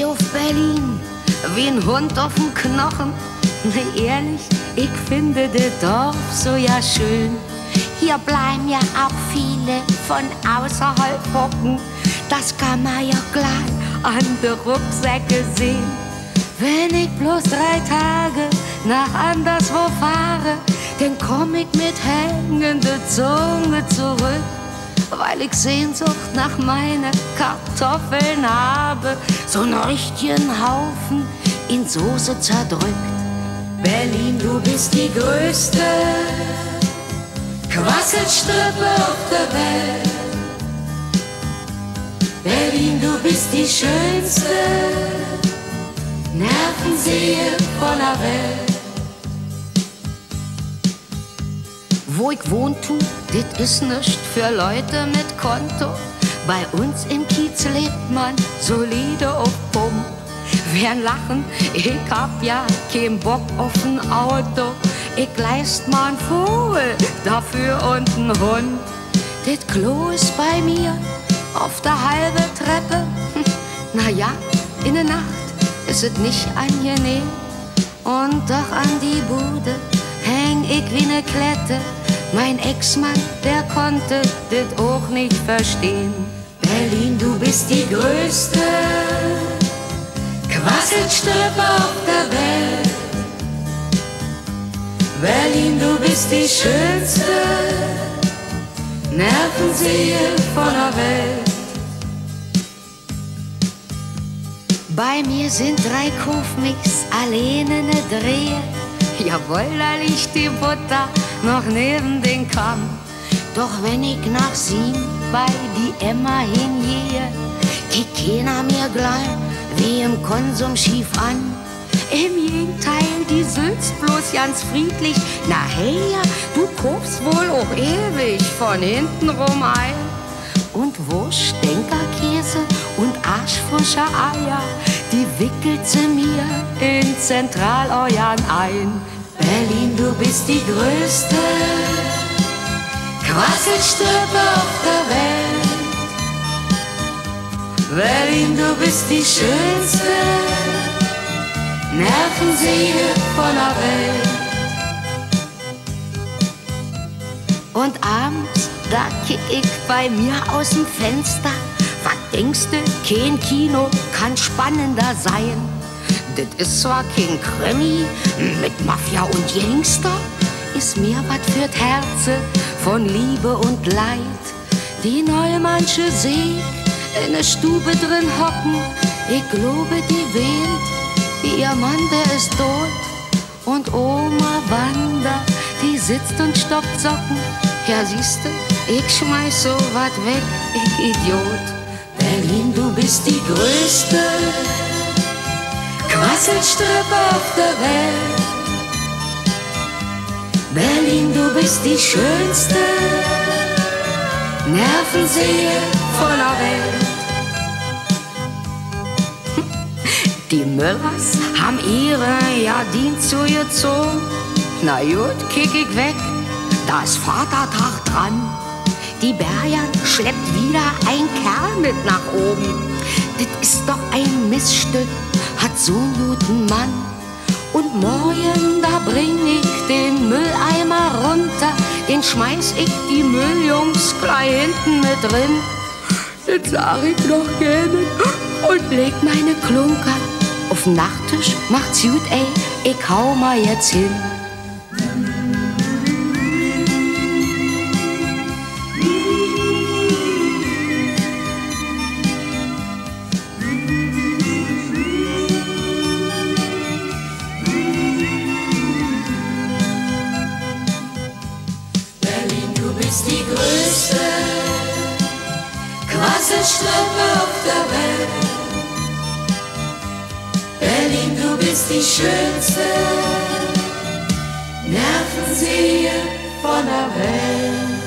auf Berlin wie ein Hund auf dem Knochen. Ne, ehrlich, ich finde das Dorf so ja schön. Hier bleiben ja auch viele von außerhalb hocken. Das kann man ja gleich an de Rucksäcke sehen. Wenn ich bloß 3 Tage nach anderswo fahre, dann komm ich mit hängender Zunge zurück, weil ich Sehnsucht nach meinen Kartoffeln habe, so einen richtigen Haufen in Soße zerdrückt. Berlin, du bist die größte Quasselstrippe auf der Welt. Berlin, du bist die schönste Nervensäge von der Welt. Wo ich wohn tu, dit is nischt für Leute mit Konto. Bei uns im Kiez lebt man solide auf Pump. Wer lachen, ich hab ja kein Bock auf ein Auto. Ich leist mal ein Vogel, dafür und ein Hund. Dit Klo ist bei mir auf der halben Treppe. Naja, in der Nacht ist es nicht angenehm. Und doch an die Bude häng ich wie ne Klette. Mein Ex-Mann, der konnte das auch nicht verstehen. Berlin, du bist die größte Quasselstrippe auf der Welt. Berlin, du bist die schönste Nervensäge von der Welt. Bei mir sind 3 Kofmix, alleine ne Drehe. Jawohl, da liegt die Butter noch neben den Kamm. Doch wenn ich nach 7 bei die Emma hingehe, kickt keiner mir gleich wie im Konsum schief an. Im Gegenteil, die sitzt bloß ganz friedlich. Na hey, du kaufst wohl auch ewig von hinten rum ein. Und Wurst, Stänkerkäse und arschfrische Eier, die wickelt sie mir in Zentralorient ein. Berlin, du bist die größte Quasselstrippe auf der Welt. Berlin, du bist die schönste Nervensäge von der Welt. Und abends, da kick ich bei mir aus dem Fenster. Was denkst du, kein Kino kann spannender sein? Das ist zwar kein Krimi mit Mafia und Gangster, ist mir was für't Herze von Liebe und Leid. Die Neumannsche Seeg in der Stube drin hocken, ich glaube, die weint, ihr Mann, der ist tot. Und Oma Wanda, die sitzt und stopft Socken. Ja, siehste, ich schmeiß so wat weg, ich Idiot. Berlin, du bist die größte Quasselstrippe auf der Welt. Berlin, du bist die schönste Nervensäge von der Welt. Die Müllers haben ihre Jardin zugezogen. Na gut, kick ich weg, da ist Vatertag dran. Die Berjan schleppt wieder ein Kerl mit nach oben. Das ist doch ein Missstück, hat so einen guten Mann. Und morgen, da bring ich den Mülleimer runter, den schmeiß ich die Mülljungs gleich hinten mit drin. Das sag ich noch gerne und leg meine Klunker auf den Nachttisch. Macht's gut, ey, ich hau mal jetzt hin. Die größte Quasselstrippe auf der Welt. Berlin, du bist die schönste Nervensäge von der Welt.